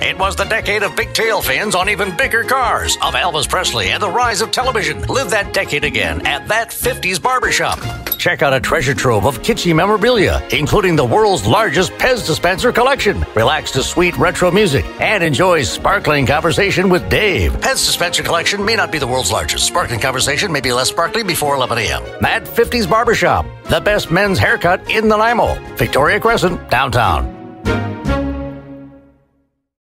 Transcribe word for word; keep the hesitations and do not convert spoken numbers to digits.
It was the decade of big tail fins on even bigger cars, of Elvis Presley and the rise of television. Live that decade again at that fifties Barbershop. Check out a treasure trove of kitschy memorabilia, including the world's largest Pez dispenser collection. Relax to sweet retro music and enjoy sparkling conversation with Dave. Pez dispenser collection may not be the world's largest. Sparkling conversation may be less sparkly before eleven a.m. At fifties Barbershop, the best men's haircut in Nanaimo. Victoria Crescent, downtown.